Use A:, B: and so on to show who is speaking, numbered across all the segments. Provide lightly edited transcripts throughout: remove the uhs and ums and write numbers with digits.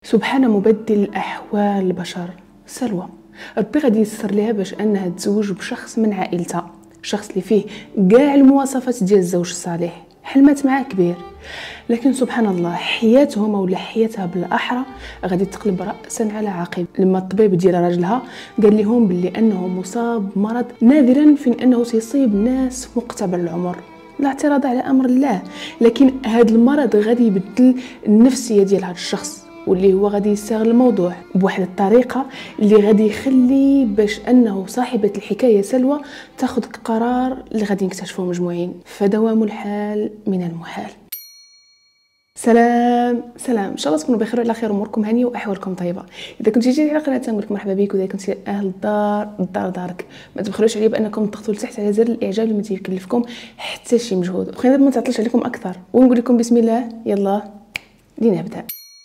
A: سبحان مبدل الأحوال البشر. سلوى ربي غادي يسر لها باش انها تزوج بشخص من عائلتها، شخص اللي فيه كاع المواصفات ديال الزوج الصالح، حلمات معاه كبير. لكن سبحان الله حياتهم ولا حياتها بالاحرى غادي تقلب راسا على عقب لما الطبيب ديال راجلها قال لهم باللي انه مصاب بمرض نادرا في انه سيصيب ناس في مقتبل العمر، لا اعتراض على امر الله، لكن هذا المرض غادي يبدل النفسيه ديال هذا الشخص، واللي هو غادي يستغل الموضوع بواحد الطريقه اللي غادي يخلي باش انه صاحبه الحكايه سلوى تاخذ قرار اللي غادي نكتشفوه مجموعين، فدوام الحال من المحال. سلام ان شاء الله تكونوا بخير وعلى خير، اموركم هانيه واحوالكم طيبه. اذا كنتي جديد على القناه نقول لك مرحبا بك، واذا كنتي اهل الدار دارك، ما تبخلوش عليا بانكم تضغطوا لتحت على زر الاعجاب اللي ما تيكلفكم حتى شي مجهود. بغينا ما نعطلش عليكم اكثر ونقول لكم بسم الله، يلا لنبدا.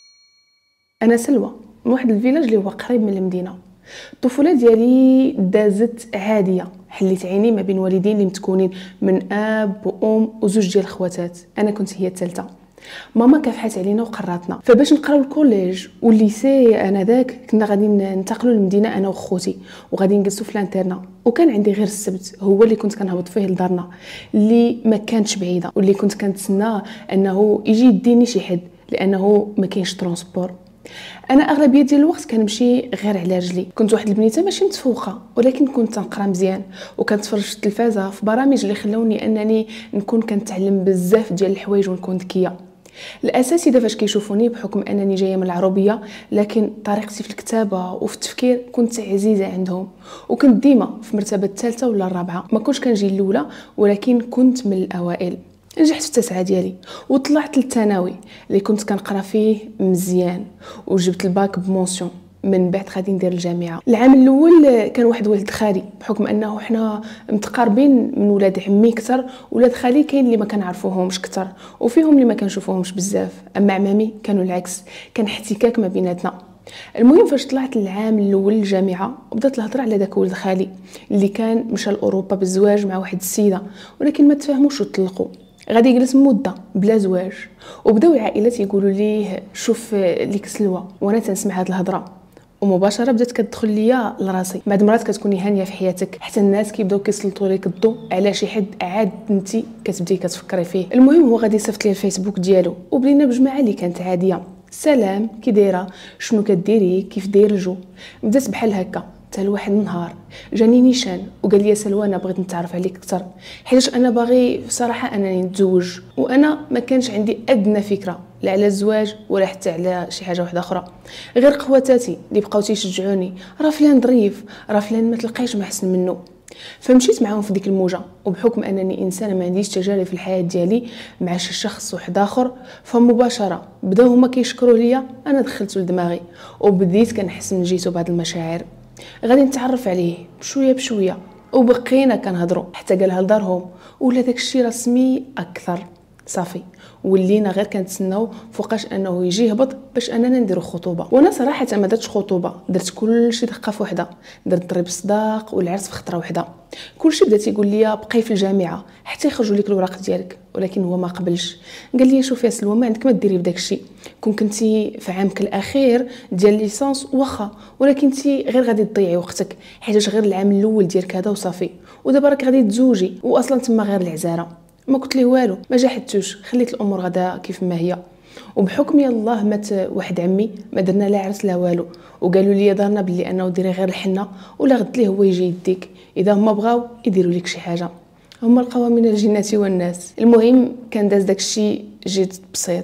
A: انا سلوى من واحد الفيلاج اللي هو قريب من المدينه. الطفوله ديالي دازت عاديه، حليت عيني ما بين والدين اللي متكونين من اب وام وزوج ديال الخواتات، انا كنت هي الثالثه. ماما كافحات علينا وقراتنا، فباش نقراو الكوليج والليسي انذاك كنا غادي ننتقلوا للمدينه انا وخوتي وغادي نجلسوا في الانترنا، وكان عندي غير السبت هو اللي كنت كنهبط فيه لدارنا اللي ما كانتش بعيده، واللي كنت كنتسنى انه يجي يديني شي حد لانه ما كاينش ترونسبور. انا اغلبيه ديال الوقت كنمشي غير على رجلي، كنت واحد البنيته ماشي متفوقه ولكن كنت تنقرا مزيان وكنتفرج في التلفازه في برامج اللي خلوني انني نكون كنتعلم بزاف ديال الحوايج ونكون ذكيه. الاساتذه فاش كيشوفوني بحكم انني جايه من العربيه، لكن طريقتي في الكتابه وفي التفكير كنت عزيزه عندهم، وكنت ديما في مرتبه الثالثه ولا الرابعه، ما كنتش كنجي الاولى ولكن كنت من الاوائل. نجحت في التاسعه ديالي وطلعت للثانوي اللي كنت كنقرا فيه مزيان وجبت الباك بمونسيون. من بعد غادي ندير الجامعه. العام الاول كان واحد ولد خالي، بحكم انه حنا متقاربين من ولاد عمي كثر، ولاد خالي كاين اللي ما كنعرفوهمش كثر وفيهم اللي ما كنشوفوهمش بزاف، اما عمامي كانوا العكس، كان احتكاك ما بيناتنا. المهم فاش طلعت العام الاول للجامعه وبدات الهضره على داك ولد خالي اللي كان مشى لاوروبا بالزواج مع واحد السيده، ولكن ما تفاهموش وطلقوا، غادي يجلس مده بلا زواج. وبداو العائلات يقولوا ليه شوف ليك سلوى، وانا تنسمع هاد الهضره ومباشره بدات كتدخل ليا لراسي. بعد مرات كتكوني هانيه في حياتك حتى الناس كيبداو كيسلطوا لك الضوء على شي حد عاد انت كتبداي كتفكري فيه. المهم هو غادي صيفط لي الفيسبوك ديالو وبدينا بجماعه اللي كانت عاديه، سلام كي دايره، شنو كديري، كيف داير الجو. بدات بحال هكا حتى لواحد النهار جاني نيشان وقال لي سلوى انا بغيت نتعرف عليك اكثر، حيت انا باغي بصراحه انني نتزوج، وانا ما كانش عندي ادنى فكره لا على الزواج ولا حتى على شي حاجه واحده اخرى، غير خواتاتي اللي بقاو تيشجعوني، راه فلان ظريف، راه فلان ما تلقايش ما احسن منه. فمشيت معاهم في ديك الموجه، وبحكم انني انسانه ما عنديش تجارب في الحياه ديالي مع شي شخص واحد اخر، فمباشره بداو هما كيشكروا ليا، انا دخلته لدماغي وبديت كنحس من جيتو بعض المشاعر، غادي نتعرف عليه بشويه بشويه، وبقينا كنهضروا حتى قالها لدارهم، ولا داكشي رسمي اكثر. صافي ولينا غير كنتسناو فوقاش انه يجي يهبط باش اننا نديرو خطوبه. وانا صراحه ما درتش خطوبه، درت كلشي دقه في وحده، درت ضرب الصداق والعرس في خطره وحده. كلشي بدا تيقول لي بقاي في الجامعه حتى يخرجوا لك الوراق ديالك، ولكن هو ما قبلش. قال لي شوفي يا سلوى ما عندك ما ديري بداك الشيء، كنتي في عامك الاخير ديال ليسانس واخا، ولكن انت غير غادي تضيعي وقتك حيت غير العام الاول ديالك هذا وصافي، ودابا راك غادي تزوجي واصلا تما غير العزاره. ما قلت ليه والو، ما جاحدتوش، خليت الامور غدا كيف ما هي. وبحكم يلاه مات واحد عمي ما درنا لا عرس لا والو، وقالوا لي دارنا باللي انه ديري غير الحنه ولا غد ليه هو يجي يديك، اذا هما بغاو يديروا لك شي حاجه، هما لقاوها من الجنه والناس. المهم كان داز داكشي جيت بسيط،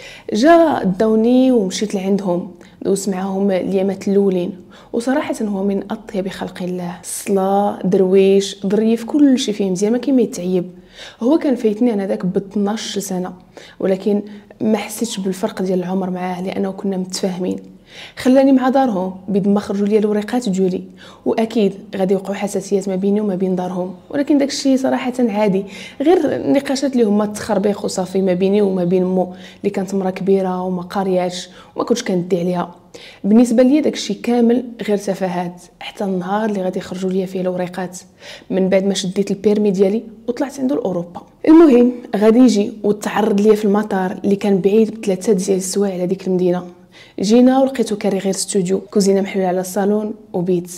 A: جا داوني ومشيت لعندهم، دوز معاهم اليامات الاولين، وصراحه هو من اطيب خلق الله، صلاه درويش ظريف كلشي فيه مزيان، ما كاين ما يتعيب. هو كان فايتني انا داك ب 12 سنه، ولكن ما حسيتش بالفرق ديال العمر معاه لانه كنا متفاهمين. خلاني مع دارهم بيد ما خرجوا لي الوريقات ديالي، واكيد غادي يوقعوا حساسيات ما بيني وما بين دارهم، ولكن داكشي صراحه عادي، غير نقاشات اللي هما التخربيق وصافي ما بيني وما بين مو اللي كانت مرا كبيره وما قارياش وما كنتش كندي عليها. بالنسبه لي داكشي كامل غير تفاهات، حتى النهار اللي غادي يخرجوا لي فيه الوريقات من بعد ما شديت البيرمي ديالي وطلعت عنده لاوروبا. المهم غادي يجي وتعرض ليا في المطار اللي كان بعيد ب3 ديال السوايع على ديك المدينه، جينا ولقيتو كاري غير ستوديو، كوزينه محلوله على الصالون وبيت.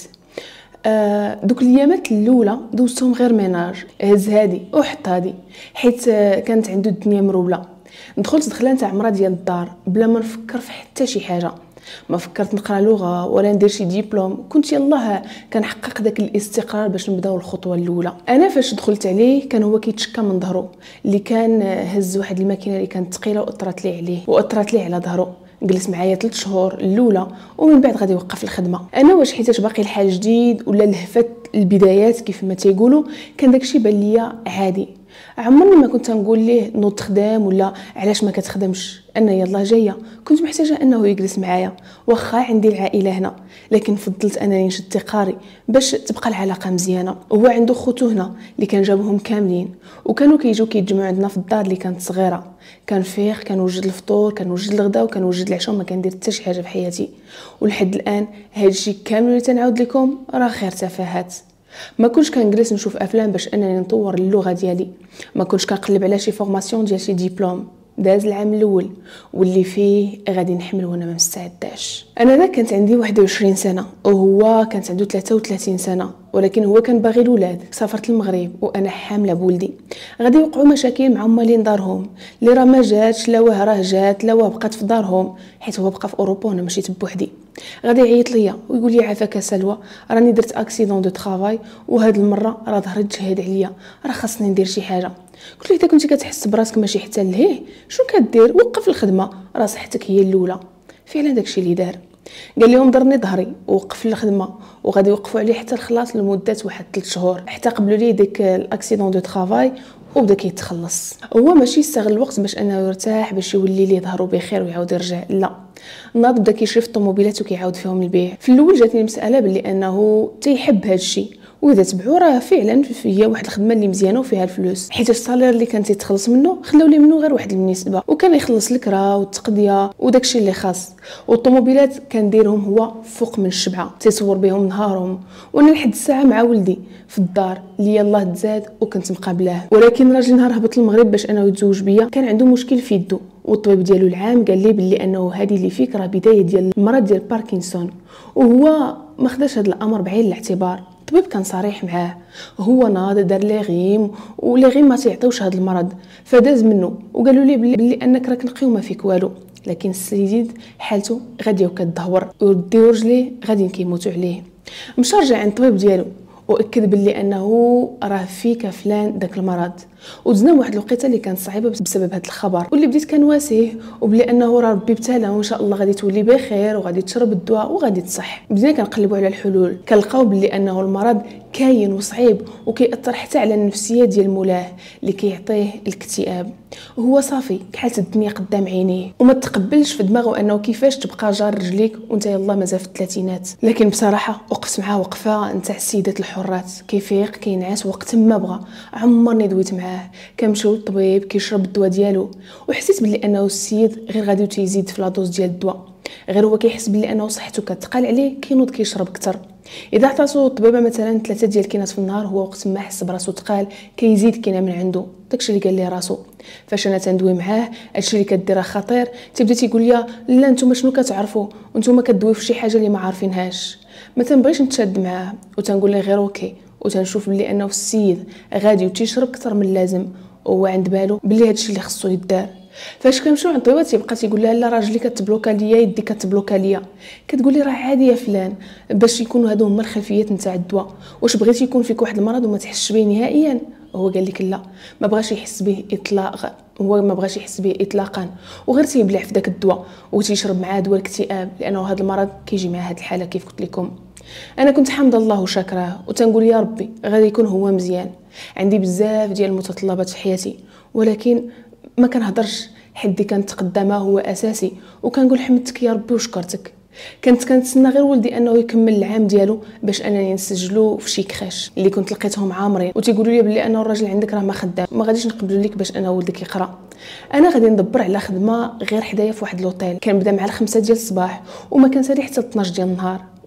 A: دوك الايامات الاولى دوزتهم غير ميناج، هز هادي وحط هادي، حيت كانت عنده الدنيا مروله. دخلت دخله نتاع عمره ديال الدار بلا ما نفكر في حتى شي حاجه، ما فكرت نقرا لغه ولا ندير شي ديبلوم، كنت يلاه كنحقق داك الاستقرار باش نبداو الخطوه الاولى. انا فاش دخلت عليه كان هو كيتشكى من ظهره، اللي كان هز واحد الماكينه اللي كانت ثقيله واثرت ليه عليه واثرت ليه على ظهره. جلس معايا 3 شهور الاولى ومن بعد غادي يوقف الخدمه. انا واش حيتاش باقي الحال جديد ولا لهفت البدايات كيف ما تيقولوا، كان داكشي بان ليا عادي. عمرني ما كنت نقول ليه نوض تخدم ولا علاش ما كتخدمش، انا يلاه جايه. كنت محتاجه انه يجلس معايا، واخا عندي العائله هنا، لكن فضلت انني نشد تقاري باش تبقى العلاقه مزيانه. هو عنده خوتو هنا اللي كان جابهم كاملين، وكانوا كيجيو كيتجمعوا عندنا في الدار اللي كانت صغيره. كان فيخ، كان وجد الفطور، كان وجد الغداء، وكان وجد العشاء، وما كندير حتى شي حاجه في حياتي. ولحد الان هادشي كامل اللي تنعاود لكم راه غير تفاهات. ما كنتش كنجلس نشوف افلام باش انني نطور اللغه ديالي، ما كنتش كنقلب على شي فورماسيون ديال شي ديبلوم. داز العام الاول واللي فيه غادي نحمل وانا ما مستعداش. انا كانت عندي 21 سنه وهو كانت عنده 33 سنه، ولكن هو كان باغي الولاد. سافرت للمغرب وانا حامله بولدي. غادي يوقعوا مشاكل مع مالين دارهم، اللي راه ما جاتش، لا واه راه جات، لا واه بقات في دارهم، حيت هو بقى في اوروبا وانا مشيت بوحدي. غادي يعيط ليا ويقول لي عافاك سلوى، راني درت اكسيدون دو طرافاي وهاد المره راه ظهري تجهد عليا، راه خاصني ندير شي حاجه. قلت له اذا كنتي كتحس براسك ماشي حتى لهيه، شنو كدير؟ وقف الخدمه، راه صحتك هي الاولى. فعلا داكشي اللي دار. قال لهم ضرني ظهري ووقف الخدمه، وغادي يوقفوا عليه حتى الخلاص لمده واحد 3 شهور، حتى قبلوا ليه ديك الاكسيدون دو طرافاي وبدا كيتخلص. هو ماشي يستغل الوقت باش انه يرتاح باش يولي ليه ظهره بخير ويعاود يرجع، لا، ناض بدا كيشري في الطوموبيلات وكيعاود فيهم البيع. في الاول جاتني المساله باللي انه تيحب هذا الشيء، واذا تبعوا راه فعلا هي واحد الخدمه اللي مزيانه وفيها الفلوس، حيت الصالير اللي كان تيتخلص منه خلاو لي منه غير واحد النسبه، وكان يخلص الكرا والتقضيه وداكشي اللي خاص. والطوموبيلات كنديرهم هو فوق من الشبعه، تيصور بهم نهارهم. وانا لحد الساعه مع ولدي في الدار اللي يلاه تزاد وكنت مقابلاه. ولكن راجل نهار هبط للمغرب باش انه يتزوج بيا كان عنده مشكل في يدو، والطبيب ديالو العام قال لي باللي انه هذه اللي فيك راه بدايه ديال المرض ديال باركنسون، وهو ما خداش هذا الامر بعين الاعتبار. الطبيب كان صريح معاه، هو ناض دار لي غيم ولي غيم ما تيعطيوش هذا المرض، فداز منه وقالوا لي باللي انك راك نقي وما فيك والو. لكن السيد حالته غاديه وكتدهور ويديو رجليه غادي كيموتوا عليه. مشى رجع عند الطبيب ديالو واكد باللي انه راه فيك فلان داك المرض. ودزنا واحد الوقيته اللي كانت صعيبه بسبب هذا الخبر، واللي بديت كنواسيه وبلي انه راه ربي ابتلى وان شاء الله غادي تولي بخير وغادي تشرب الدواء وغادي تصح. بدينا كنقلبوا على الحلول، كنلقاو باللي انه المرض كاين وصعيب وكيأثر حتى على النفسيه ديال مولاه اللي كيعطيه الاكتئاب. وهو صافي كحالت الدنيا قدام عينيه وما تقبلش في دماغه انه كيفاش تبقى جار رجليك وانت يلاه مازال في الثلاثينات. لكن بصراحه وقفت معاه وقفه نتاع السيدات الحرات، كيفيق كينعس وقت ما بغى. عمرني دويت معاه، كنمشيو للطبيب كيشرب الدواء ديالو، وحسيت باللي انه السيد غير غادي تيزيد في لاطوز ديال الدواء، غير هو كيحس باللي انه صحته كتقال عليه كينوض كيشرب اكثر. اذا عطاتو الطبيبه مثلا 3 ديال الكينات في النهار، هو وقت ما حس براسو تقال كيزيد كينه من عنده. داكشي اللي قال ليه راسو. فاش انا تندوي معاه هادشي اللي كدير خطير، تيبدا تيقول لي لا نتوما شنو كتعرفوا، نتوما كدويو في شي حاجه اللي ما عارفينهاش. ما تنبغيش نتشاد معاه وتنقول ليه غير اوكي، وتنشوف بلي انه السيد غادي وتيشرب اكثر من اللازم وهو عند بالو بلي هادشي اللي خصو يدار. فاش كنمشيو عند الطبيب تيبقى تيقول لها لا راجلي كتبلوكا ليا، يدي كتبلوكا ليا. كتقول لي راه عادي يا فلان، باش يكونوا هادو هما الخلفيات نتاع الدواء. واش بغيتي يكون فيك واحد المرض وما تحسش به نهائيا؟ هو قال لك لا، ما بغاش يحس به اطلاقا، هو ما بغاش يحس به اطلاقا، وغير تيبلع في داك الدواء وتيشرب معاه دواء الاكتئاب، لانه هذا المرض كيجي مع هذه الحاله كيف قلت لكم. انا كنت حامد الله وشاكراه وتنقول يا ربي غادي يكون هو مزيان. عندي بزاف ديال المتطلبات في حياتي، ولكن ما كنهضرش، حدي كانت قدامه هو اساسي، وكنقول حمدتك يا ربي وشكرتك. كنت كنتسنى غير ولدي انه يكمل العام ديالو باش انني نسجلو في شي كريش اللي كنت لقيتهم عامرين، وتيقولوا لي بلي انه الراجل عندك راه ما خدام، ما غاديش نقبلوا لك باش انا ولدك يقرا. انا غادي ندبر على خدمه غير حدايا في واحد لوطيل، كنبدا مع 5 ديال الصباح وما كنسالي حتى 12 ديال النهار،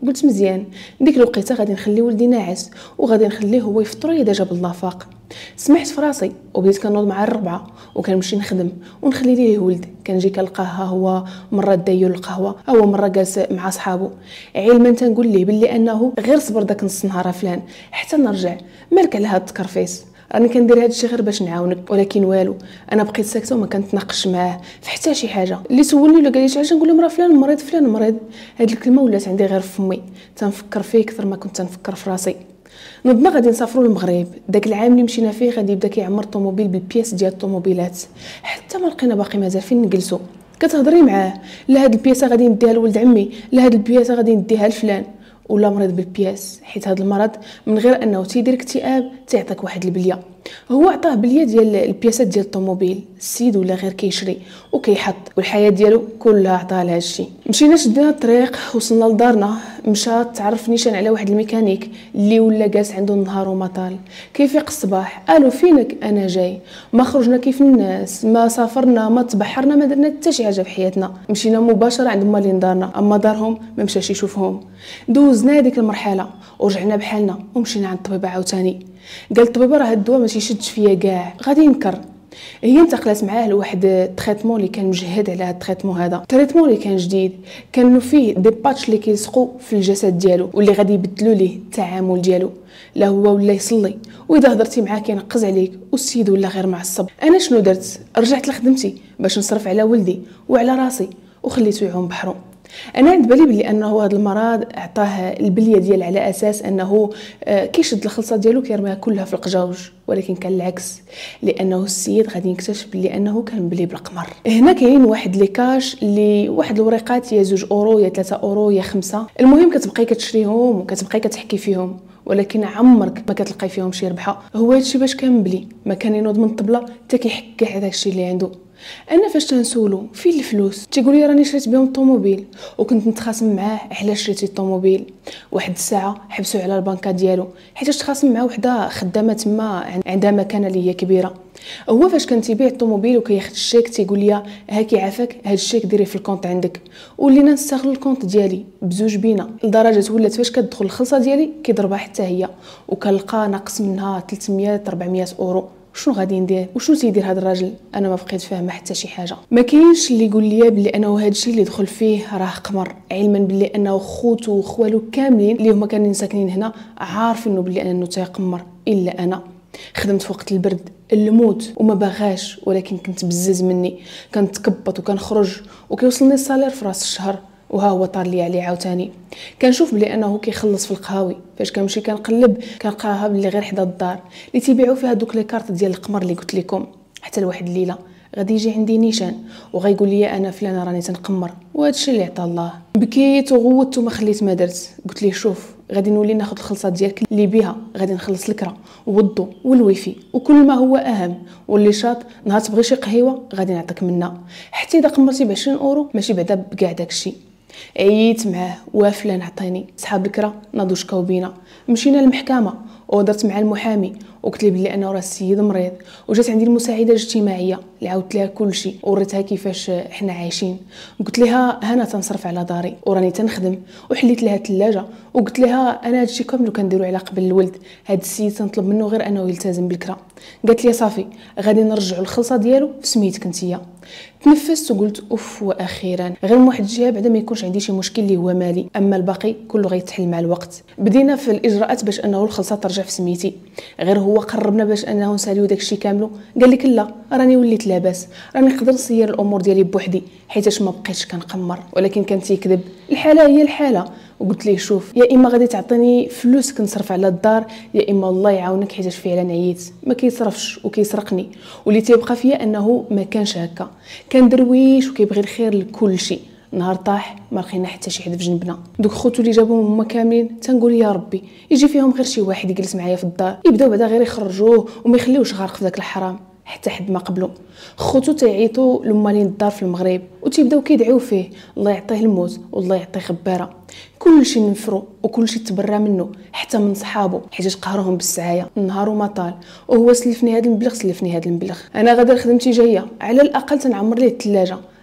A: قلت مزيان، ديك الوقيته غادي نخلي ولدي ناعس وغادي نخليه هو يفطر اذا جاب الله فاق. سمحت في راسي وبديت كنوض مع الربعه وكنمشي نخدم ونخلي ليه الولد. كنجي كنلقاه هو مره دايو القهوه او مره جالس مع صحابو، علما تنقول ليه باللي انه غير صبر داك نص نهار فلان حتى نرجع. مالك على هاد التكرفيس، راني كندير هذا الشيء غير باش نعاونك. ولكن والو، انا بقيت ساكته وما كنتناقش معاه في حتى شي حاجه. اللي سولني ولا قال لي علاش نقول له راه فلان مريض فلان مريض، هاد الكلمه ولات عندي غير في فمي، تنفكر فيه اكثر ما كنت تنفكر في راسي. نضنا غادي نسافروا للمغرب. داك العام اللي مشينا فيه غادي يبدا كيعمر الطوموبيل بالبياس ديال الطوموبيلات، حتى ما لقينا باقي مازال فين نجلسوا. كتهضري معاه، لا هاد البياسه غادي نديها لولد عمي، لا هاد البياسه غادي نديها لفلان، ولا مريض بالبياس. حيت هذا المرض من غير انه تيدير اكتئاب تيعطيك واحد البليه. هو عطاه بليه ديال البياسات ديال الطوموبيل، السيد ولا غير كيشري وكيحط، والحياه ديالو كلها عطاها لهذا الشيء. مشينا شدينا الطريق وصلنا لدارنا. مشى تعرف نيشان على واحد الميكانيك اللي ولا جالس عنده النهار وما طال. كيفيق الصباح، قالوا فينك؟ انا جاي. ما خرجنا كيف الناس، ما سافرنا، ما تبحرنا، ما درنا حتى شي حاجه في حياتنا. مشينا مباشره عند مالين دارنا، اما دارهم ما مشاش يشوفهم. دوزنا هذيك المرحله ورجعنا بحالنا ومشينا عند الطبيبه عاوتاني. قال الطبيبه راه هاد الدواء ما تيشدش فيا كاع، غادي ينكر. هي انتقلت معاه لواحد التريتمون اللي كان مجهد على هذا التريتمون. هذا التريتمون اللي كان جديد، كانوا فيه دي باتش اللي كيلصقوا في الجسد ديالو واللي غادي يبدلوا ليه التعامل ديالو. لا هو ولا يصلي، واذا هضرتي معاه كينقز عليك، والسيد ولا غير معصب. انا شنو درت؟ رجعت لخدمتي باش نصرف على ولدي وعلى راسي وخليته يعوم بحرو. انا عند بالي بلي انه هذا المرض عطاه البليه ديال على اساس انه كيشد الخلصه ديالو كيرميها كلها في القجاوج، ولكن كان العكس، لانه السيد غادي يكتشف بلي انه كان مبلي بالقمر. هنا كاين واحد لي كاش اللي واحد الوريقات يا 2 اورو يا 3 اورو يا 5. المهم كتبقاي كتشريهم وكتبقاي كتحكي فيهم، ولكن عمرك ما كتلقاي فيهم شي ربحه. هو هادشي باش كان مبلي، ما كان ينوض من الطبله حتى كيحك كاع داكشي اللي عنده. انا فاش تنسولو فين الفلوس تيقول لي راني شريت بهم الطوموبيل، وكنت نتخاصم معاه علاش شريتي الطوموبيل. واحد الساعه حبسوا على البنكه ديالو حيت تخاصم مع وحده خدامه تما عندها مكانه اللي هي كبيره. هو فاش كان تيبيع الطوموبيل وكياخذ الشيك تيقول لي هاكي عافاك هاد الشيك ديريه في الكونط عندك، ولينا نستغل الكونط ديالي بزوج بينا لدرجه ولات فاش كتدخل الخلصه ديالي كيضربها حتى هي، وكنلقى ناقص منها 300 400 اورو. شنو غادي ندير؟ وشنو تيدير هذا الراجل؟ انا ما بقيت فاهمه حتى شي حاجه. ما كاينش اللي يقول لي بلي انه هذا الشيء اللي دخل فيه راه قمر، علما بلي انه خوتو وخوالو كاملين اللي هما كانوا ساكنين هنا عارفين بلي انه تيقمر. الا انا خدمت في وقت البرد الموت وما باغاش، ولكن كنت بزز مني، كنتكبط وكنخرج وكيوصلني الصالير في راس الشهر، وها هو طار لي عليه عاوتاني. كنشوف بلي انه كيخلص في القهاوي. فاش كنمشي كنقلب كنلقاها بلي غير حدا الدار اللي تيبيعوا فيها دوك لي كارت ديال القمر اللي قلت لكم. حتى لواحد الليله غادي يجي عندي نيشان وغيقول لي انا فلانه راني تنقمر، وهذا الشيء اللي عطا الله. بكيت وغوت وما خليت ما درت. قلت ليه شوف غادي نولي ناخذ الخلصه ديالك اللي بها غادي نخلص الكرا والضو والويفي وكل ما هو اهم، واللي شاط نهار تبغي شي قهيوه غادي نعطيك منها، حتى اذا قمرتي ب 20 اورو ماشي بعدا بكاع داكشي. عييت معاه وفلان عطيني. صحاب الكرا ناضوا شكاو بينا، مشينا للمحكمه ودرت مع المحامي وقلت لي بلي انا راه السيد مريض. وجات عندي المساعده الاجتماعيه اللي عاودت لها كلشي وريتها كيفاش حنا عايشين. قلت لها انا تنصرف على داري وراني تنخدم، وحليت لها الثلاجه وقلت لها انا هادشي كامل كنديرو على قبل الولد. هاد السيد تنطلب منه غير انه يلتزم بالكرا. قالت لي صافي غادي نرجعوا الخلصه ديالو في سميتك نتيا. تنفست وقلت اوف، واخيرا غير من واحد الجهه بعدا ما يكونش عندي شي مشكل اللي هو مالي، اما الباقي كله غيتحل مع الوقت. بدينا في الاجراءات باش انه الخلصه ترجع في سميتي. غير هو قربنا باش انه نساليو داكشي كامل قال لك لا راني وليت لاباس، راني نقدر نسير الامور ديالي بوحدي حيتاش ما بقيتش كنقمر. ولكن كان تيكذب، الحاله هي الحاله. وقلت ليه شوف يا اما غادي تعطيني فلوس كنصرف على الدار، يا اما الله يعاونك حيتاش فعلا عييت. ما كيصرفش وكيسرقني، واللي تيبقى فيا انه ما كانش هكا، كان درويش وكيبغي الخير لكل شيء. نهار طاح ما لقينا حتى شي حد في جنبنا. دوك خوتو اللي جابوهم هما كاملين تنقول يا ربي يجي فيهم غير شي واحد يجلس معايا في الدار، يبداو بعدا غير يخرجوه وما يخليوش غارق في داك الحرام حتى حد ما قبلو. خوتو تيعيطوا لمالين الدار في المغرب وتيبداو كيدعيو فيه الله يعطيه الموت والله يعطيه خباره. كلشي نفرو وكلشي تبرى منه حتى من صحابو حيت قهرهم بالسعايه النهار وما طال. وهو سلفني هذا المبلغ سلفني هذا المبلغ. انا غدا خدمتي جايه على الاقل تنعمر ليه الثلاجه،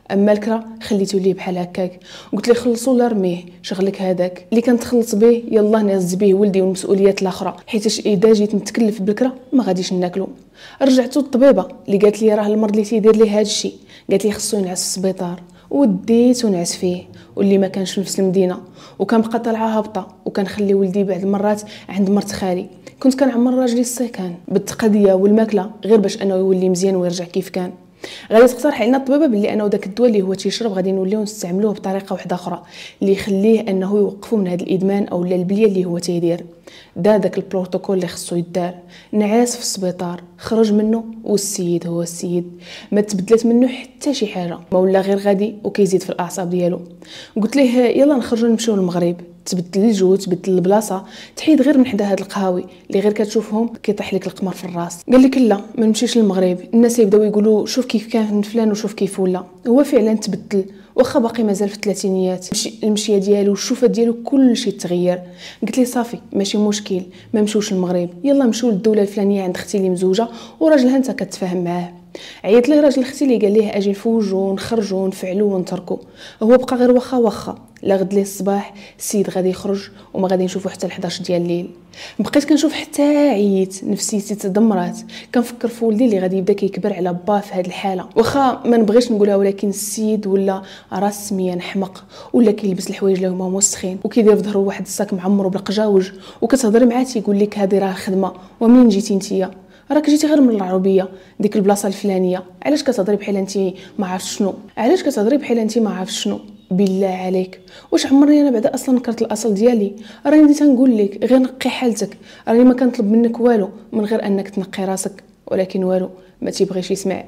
A: اما الكرا خليتو ليه بحال هكاك. قلت ليه خلصوا ولا رميه، شغلك هذاك اللي كنتخلص به يلا نهز به ولدي والمسؤوليات الاخرى، حيتاش اذا جيت نتكلف بالكرا ما غاديش ناكلو. رجعتو الطبيبه اللي قالت لي راه المرض اللي تيدير ليه هذا الشيء، قالت لي خصو ينعس في السبيطار، وديت ونعس فيه واللي ما كانش في نفس المدينه، وكنبقى طالعه هابطه، وكنخلي ولدي بعض المرات عند مرت خالي. كنت كنعمر راجلي السيكان بالتقضيه والماكله غير باش انه يولي مزيان ويرجع كيف كان. غادي تقترح علينا الطبيبه باللي انه داك الدواء اللي هو تيشرب غادي نوليو نستعملوه بطريقه واحده اخرى اللي يخليه انه يوقفو من هذا الادمان او البليه اللي هو تيدير. داك البروتوكول اللي خصو يدار، نعاس في السبيطار، خرج منه والسيد هو السيد، ما تبدلت منه حتى شي حاجه، ما ولا غير غادي وكيزيد في الاعصاب ديالو. قلت ليه يلا نخرجوا نمشيو للمغرب، تبدل الجو تبدل البلاصه، تحيد غير من حدا هاد القهاوي اللي غير كتشوفهم كيطيح لك القمر في الراس. قال لك لا ما نمشيش للمغرب، الناس يبداو يقولوا شوف كيف كان فلان وشوف كيف ولا. هو فعلا تبدل، واخا باقي مازال في الثلاثينيات، المشيه ديالو الشوفه ديالو كلشي تغير. قلت لي صافي ماشي مشكل ما نمشيوش للمغرب، يلا نمشيو للدوله الفلانيه عند اختي اللي مزوجه وراجلها انت كتفاهم معاه. عيط ليه راجل اختي اللي قال ليه اجي نفوجو ونخرجوا ونفعلوا ونتركوا، هو بقى غير واخا لا غد ليه الصباح السيد غادي يخرج وما غادي نشوفو حتى ل 11 ديال الليل. بقيت كنشوف حتى عييت، نفسيتي تدمرات، كنفكر في ولدي اللي غادي يبدا كيكبر على با في هذه الحاله. واخا ما نبغيش نقولها ولكن السيد ولا راس سميان حمق، ولا كيلبس الحوايج اللي هما موسخين وكيدير في ظهره واحد الساك معمر بالقجاوج، وكتهضري معاه تيقول لك هذه راه خدمه. ومنين جيتي نتيا؟ راك جيتي غير من العربيه ديك البلاصه الفلانيه، علاش كتهضري بحال انت ما عرفتش شنو؟ علاش كتهضري بحال انت ما عرفتش شنو؟ بالله عليك واش عمرني انا بعدا اصلا نكرت الاصل ديالي؟ راني بديت نقول لك غير نقي حالتك، راني ما كنطلب منك والو من غير انك تنقي راسك، ولكن والو ما تيبغيش يسمع.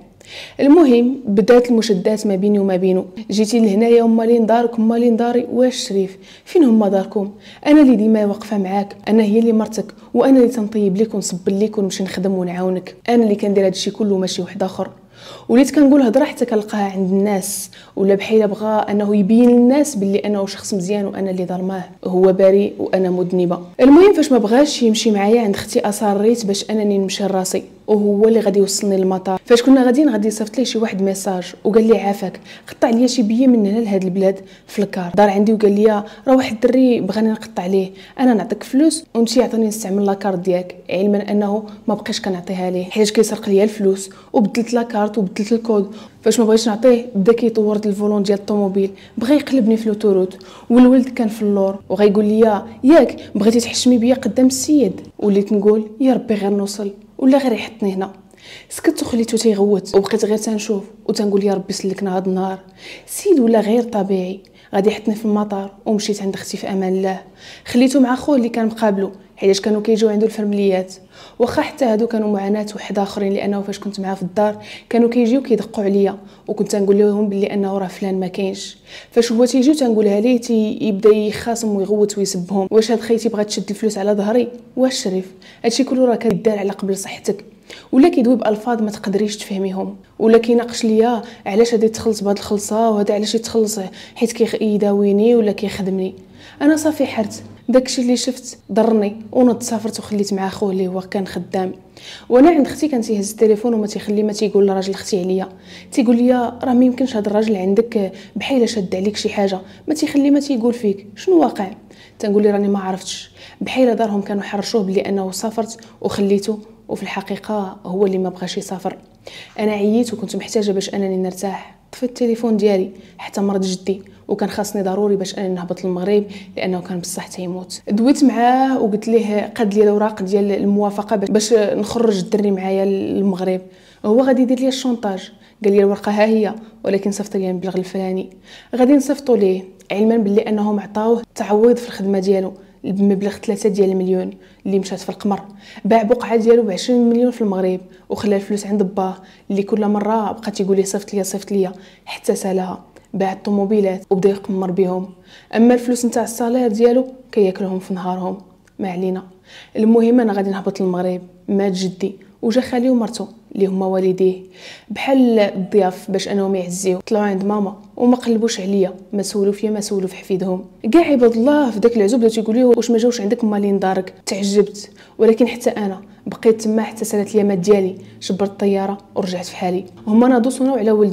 A: المهم بدات المشدات ما بيني وما بينه. جيتي لهنايا ومالين دارك ومالين داري، واش شريف فين هما داركم؟ انا اللي ديما واقفه معاك، انا هي اللي مرتك، وانا اللي تنطيب ليك ونصب ليك ونمشي نخدم ونعاونك، انا اللي كندير هادشي كله ماشي واحد اخر. وليت كنقول هضره حتى كنلقاها عند الناس، ولا بحال بغى انه يبين للناس باللي انه شخص مزيان وانا اللي ظلماه، هو بريء وانا مذنبه. المهم فاش ما بغاش يمشي معايا عند اختي اصريت باش انني نمشي لراسي، وهو اللي غادي يوصلني للمطار. فاش كنا غاديين غادي صيفط لي شي واحد ميساج وقال لي عافاك، قطع ليا شي بيه من هنا لهاد البلاد في الكار، دار عندي وقال لي راه واحد الدري بغاني نقطع ليه، انا نعطيك فلوس وانت يعطيني نستعمل لاكارت ديالك، علما انه ما بقيتش كنعطيها ليه حيت كيسرق ليا الفلوس، وبدلت لاكارت وبدلت الكود. فاش ما بغيتش نعطيه بدا كيطور الفولون ديال الطوموبيل، بغى يقلبني في لوتوروت، والولد كان في اللور وغيقول لي ياك بغيتي تحشمي بيا قدام السيد. وليت نقول يا ربي غير نوصل ولا غير يحطني هنا. سكت وخليته تيغوت، وبقيت غير تنشوف وتنقول يا ربي سلكنا هاد النهار. السيد ولا غير طبيعي، غادي يحطني في المطار ومشيت عند اختي في امان الله. خليته مع خوه اللي كان مقابله حيت كانوا كيجيو عنده الفرمليات، واخا حتى هادو كانوا معاناه واحد اخرين، لانه فاش كنت معاه في الدار كانوا كيجيو كيدقوا عليا، وكنت نقول لهم بلي انه راه فلان ما كاينش. فاش هو تيجيو تنقولها ليه يبدا يخاصم ويغوت ويسبهم، واش هاد خيتي بغات تشد الفلوس على ظهري؟ واش شريف هادشي كله راه كيدار على قبل صحتك؟ ولا كيدوي بالفاظ ما تقدريش تفهميهم، ولا كيناقش ليا علاش هادي تخلص بهاد الخلصه وهذا علاش يتخلص حيت كيداويني ولا كيخدمني. انا صافي حرت، داكشي اللي شفت ضرني ونض سافرت وخليت مع خوه اللي هو كان خدام. وانا عند اختي كان تيهز التليفون وما تيخلي ما تيقول لراجل اختي عليا، تيقول لي راه ما يمكنش هذا الراجل عندك بحال شاد عليك شي حاجه، ما تيخلي ما تيقول فيك شنو واقع. تنقول لي راني ما عرفتش، بحال دارهم كانوا حرشوه بلي انه سافرت وخليته، وفي الحقيقه هو اللي ما بغاش يسافر. انا عييت وكنت محتاجه باش انني نرتاح، طفيت التليفون ديالي حتى مرض جدي وكان خاصني ضروري باش انني نهبط للمغرب لانه كان بصح تيموت. دويت معاه وقلت ليه قاد لي الاوراق ديال الموافقه باش نخرج الدري معايا للمغرب. هو غادي يدير لي الشونطاج، قال لي الورقه ها هي ولكن صيفط لي المبلغ الفلاني. غادي نصيفطوا ليه علما باللي انهم عطاوه تعويض في الخدمه ديالو بمبلغ 3 ديال المليون اللي مشات في القمر. باع بقعه ديالو ب 20 مليون في المغرب وخلى الفلوس عند باه اللي كل مره بقى تيقول لي صيفط لي حتى سالها. باع الطوموبيلات وبدا يقمر بهم، اما الفلوس نتاع الصالير ديالو كياكلهم في نهارهم. ما علينا. المهم انا غادي نهبط للمغرب، مات جدي وجا خالي ومرته اللي هما والديه بحال الضياف باش انهم يعزيو. طلعوا عند ماما وما قلبوش عليا، ما سولوا فيا ما سولوا في حفيدهم. كاع عباد الله في داك العزوب بداو تيقولوا لي واش ما جاوش عندك مالين دارك؟ تعجبت، ولكن حتى انا بقيت تما حتى سالت لي مات ديالي، شبرت الطياره ورجعت في حالي. هما ناضوا صونوا على ولدهم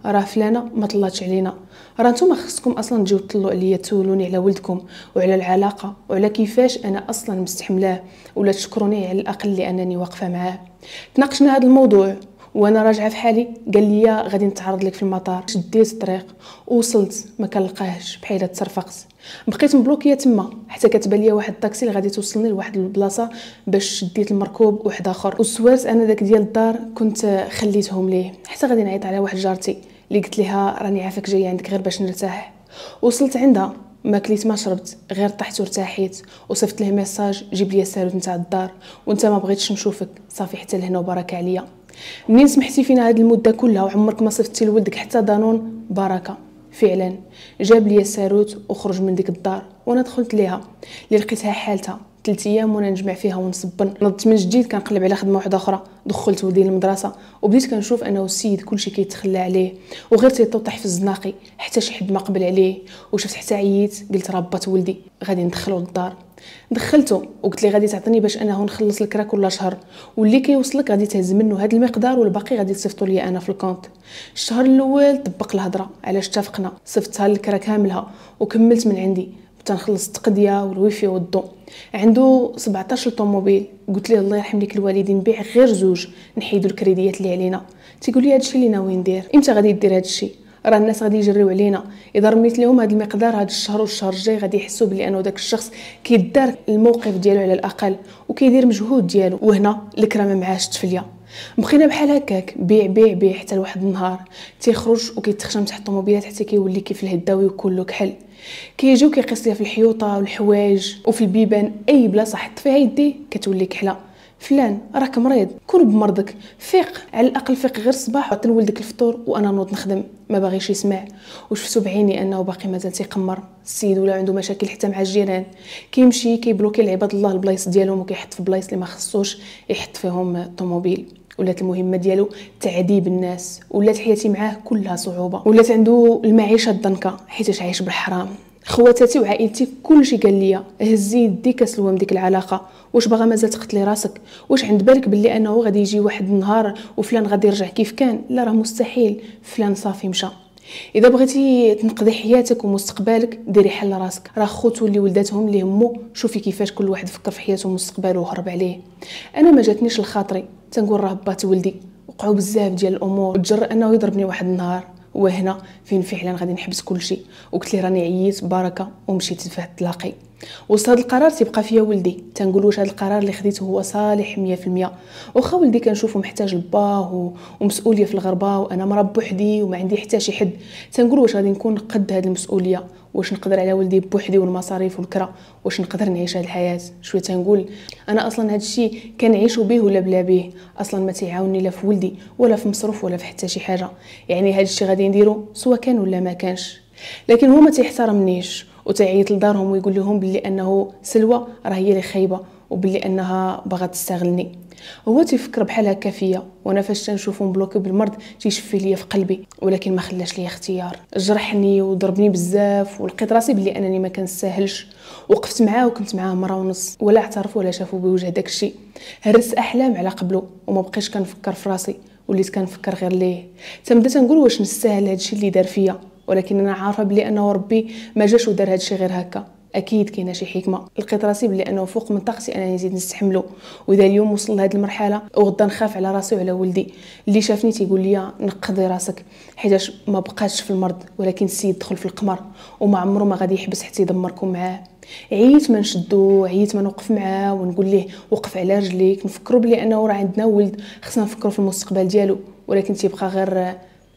A: راه فلانه ما طلاتش علينا، راه نتوما خصكم اصلا تجيو تطلوا عليا تسولوني على ولدكم وعلى العلاقه وعلى كيفاش انا اصلا مستحملاه، ولا تشكروني على الاقل لانني واقفه معاه. تناقشنا هذا الموضوع وانا راجعه في حالي، قال لي غادي نتعرض لك في المطار. شديت الطريق ووصلت ما كنلقاهش، بحال تسرفقت، بقيت مبلوكيه تما حتى كتبان لي واحد الطاكسي اللي غادي توصلني لواحد البلاصه باش شديت المركوب واحد اخر. والسوارت انا داك ديال الدار كنت خليتهم ليه، حتى غادي نعيط على واحد جارتي اللي قلت لها راني عافاك جايه عندك غير باش نرتاح. وصلت عندها ما كليت ما شربت، غير طحت وارتاحيت وصيفط ليه ميساج جيب لي الساروت نتاع الدار وانت ما بغيتش نشوفك صافي حتى لهنا وبركه عليا. منين سمحتي فينا هذه المده كلها وعمرك ما صيفطتي لولدك حتى دانون؟ بركه. فعلا جاب لي الساروت وخرج من ديك الدار وانا دخلت ليها اللي لقيتها حالتها 3 ايام وانا نجمع فيها ونصبن. نضت من جديد كنقلب على خدمه واحده اخرى، دخلت ولدي للمدرسه وبديت كنشوف انه السيد كلشي كيتخلى عليه وغير تيطوطح في الزناقي حتى شي حد ما قبل عليه. وشفت حتى عييت قلت ربات ولدي غادي ندخلو للدار. دخلته وقلت لي غادي تعطيني باش انه نخلص الكرا كل شهر، واللي كيوصلك غادي تهز منه هذا المقدار والباقي غادي تصيفطوا لي انا في الكونط. الشهر الاول طبق الهضره علاش اتفقنا، صيفطتها الكرا كاملها وكملت من عندي تنخلص التقضيه والويفي والضو. عنده 17 طوموبيل، قلت ليه الله يرحم ليك الوالدين بيع غير 2 نحيدوا الكريديات اللي علينا. تيقول لي هادشي اللي ناوي ندير. امتى غادي دير هادشي؟ راه الناس غادي يجريو علينا، اذا رميت لهم هذا المقدار هذا الشهر والشهر الجاي غادي يحسوا بلي انه داك الشخص كيدار الموقف ديالو على الاقل وكيدير مجهود ديالو. وهنا الكرامه معاش تفليه. بقينا بحال هكاك بيع بيع بيع حتى لواحد النهار تيخرج وكيتخشم تحت الطوموبيلات حتى كيولي كيف الهداوي وكله كحل. كيجيو كيقيس ليا في الحيوطه والحوايج وفي البيبان، اي بلاصه حط فيها يدي كتولي كحله. فلان راك مريض، كون بمرضك، فيق على الاقل، فيق غير الصباح وعطي لولدك الفطور وانا نوض نخدم. ما باغيش يسمع وشفتو بعيني انه باقي مازال تيقمر. السيد ولا عنده مشاكل حتى مع الجيران، كيمشي كيبلوكي العباد الله البلايص ديالهم وكيحط في بلايص اللي ما خصوش يحط فيهم الطوموبيل. ولات المهمه ديالو تعذيب الناس، ولات حياتي معاه كلها صعوبه، ولات عنده المعيشه الضنكه حيت عايش بالحرام. خواتاتي وعائلتي كلشي قال لي هزي يديك اسلوه من ديك العلاقه، واش باغا مازال تقتلي راسك؟ واش عند بالك باللي انه غادي يجي واحد النهار وفلان غادي يرجع كيف كان؟ لا راه مستحيل، فلان صافي مشى. اذا بغيتي تنقضي حياتك ومستقبلك ديري حل راسك. راه خوتو اللي ولداتهم اللي همو شوفي كيفاش كل واحد فكر في حياته ومستقبله وهرب عليه. انا ما جاتنيش لخاطري تنقول راه بات ولدي، وقعوا بزاف ديال الامور وتجرأ انه يضربني واحد النهار، وهنا فين فعلا غادي نحبس كل شيء. وقلت لي راني عييت بركه ومشيت في التلاقي. وسط هذا القرار تيبقى فيا ولدي، تنقول واش هذا القرار اللي خديته هو صالح 100%. واخا ولدي كنشوفه محتاج لباه ومسؤوليه في الغربه وانا مرا بوحدي وما عندي حتى شي حد، تنقول واش غادي نكون قد هذه المسؤوليه؟ واش نقدر على ولدي بوحدي والمصاريف والكرا؟ واش نقدر نعيش هذه الحياه؟ شويه تنقول انا اصلا هذا الشيء كنعيشو به ولا بلا به، اصلا ما تيعاونني لا في ولدي ولا في مصروف ولا في حتى شي حاجه. يعني هذا الشيء غادي نديرو سواء كان ولا ما كانش. لكن هو ما تيحترمنيش وتعيط لدارهم ويقول لهم باللي انه سلوى راه هي اللي خايبه وباللي انها باغا تستغلني. هو تيفكر بحال هكا فيا، وانا فاش تنشوفو مبلوكي بالمرض تيشفي ليا في قلبي، ولكن ما خلاش ليا اختيار. جرحني وضربني بزاف ولقيت راسي باللي انني ما كنستاهلش. وقفت معاه وكنت معاه مره ونص، ولا اعترف ولا شافو بوجه داكشي. هرس احلام على قبله وما بقيتش كنفكر في راسي، وليت كنفكر غير ليه. تنبدا تنقول واش نستاهل هادشي اللي دار فيا، ولكن انا عارفه بلي انه ربي ما جاش ودار هادشي غير هكا، اكيد كاينه شي حكمه. لقيت راسي بلي انه فوق من طاقتي انني نزيد نستحملو، واذا اليوم وصل لهاد المرحله وغدا نخاف على راسي وعلى ولدي. اللي شافني تيقول لي نقضي راسك حيتاش ما بقاتش في المرض، ولكن السيد دخل في القمر وما عمره ما غادي يحبس حتى يدمركم معاه. عييت ما نشدو، عييت ما نوقف معاه ونقول ليه وقف على رجليك، نفكروا بلي انه راه عندنا ولد خصنا نفكروا في المستقبل ديالو، ولكن تيبقى غير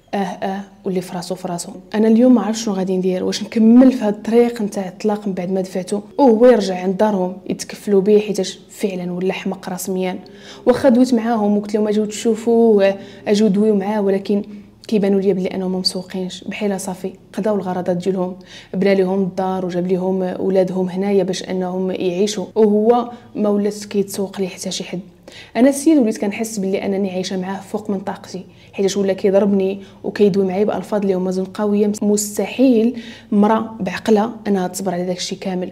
A: واللي في راسو. انا اليوم ما عرفتش شنو غادي ندير، واش نكمل في هذا الطريق نتاع الطلاق من بعد ما دفعته وهو يرجع عند دارهم يتكفلوا به حيتاش فعلا ولا حمق رسميا. واخا دويت معاهم وقلت لهم اجيو تشوفوا اجيو دويو معاه، ولكن كيبانوا لي بلي انهم مسوقينش بحال صافي قضاو الغرضات ديالهم، بنا لهم الدار وجاب لهم اولادهم هنايا باش انهم يعيشوا، وهو ما ولات كيتسوق لي حتى شي حد. انا السيد وليت كنحس بلي انني عايشه معاه فوق من طاقتي، حيت ولا كيضربني وكيدوي معايا بالفاظ اللي هما زنقاويه. مستحيل مرا بعقلها انها تصبر على داكشي كامل،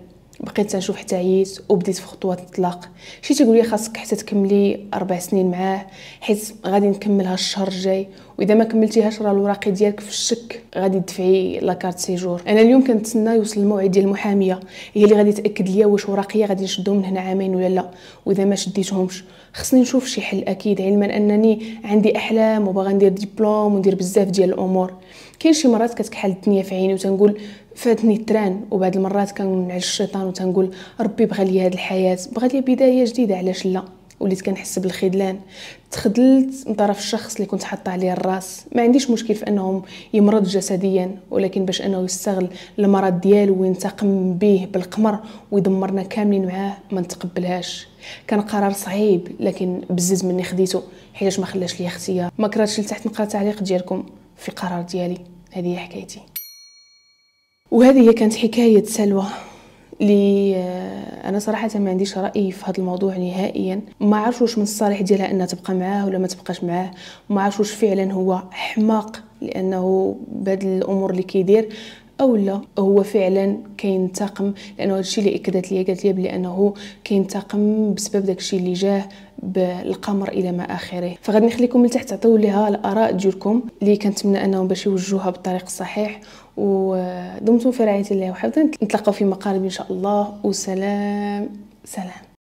A: بقيت تنشوف حتى عييت وبديت في خطوات الطلاق. شي تيقول لي خاصك حتى تكملي 4 سنين معاه حيت غادي نكملها الشهر الجاي، واذا ما كملتيهاش راه الوراقي ديالك في الشك غادي تدفعي لاكارت سيجور. انا اليوم كنتسنى يوصل الموعد ديال المحاميه، هي اللي غادي تاكد ليا واش وراقيه غادي نشدهم من هنا عامين ولا لا، واذا ما شديتهمش خصني نشوف شي حل اكيد، علما انني عندي احلام وباغا ندير دبلوم وندير بزاف ديال الامور. كاين شي مرات كتكحل الدنيا في عيني وتنقول فاتني التران، وبعض المرات كنعل الشيطان وتنقول ربي بغى لي هذه الحياه، بغى لي بدايه جديده، علاش لا. وليت كنحس بالخذلان، تخذلت من طرف الشخص اللي كنت حاطه عليه الراس. ما عنديش مشكل في انه يمرض جسديا، ولكن باش انه يستغل المرض ديالو وينتقم به بالقمر ويدمرنا كاملين معاه ما نتقبلهاش. كان قرار صعيب لكن بزز مني خديته حيت ما خلاش لي اختيار. ما كرهتش لتحت نقرا التعليق ديالكم في القرار ديالي. هذه هي حكايتي، وهذه هي كانت حكايه سلوى لي. انا صراحه ما عنديش راي في هذا الموضوع نهائيا. ما عرفش واش من الصالح ديالها انها تبقى معاه ولا ما تبقاش معاه، ما عرفش واش فعلا هو حماق لانه بهاد الامور اللي كيدير، او لا هو فعلا كينتقم. لانه هادشي اللي اكدت لي، قالت لي بلي انه كينتقم بسبب داكشي اللي جاه بالقمر الى ما اخره. فغادي نخليكم لتحت تعطيو ليها الاراء ديالكم اللي كنتمنى انهم باش يوجهوها بالطريق الصحيح. ودمتم في رعايه الله وحفظه. نتلاقاو في مقالب ان شاء الله، وسلام سلام.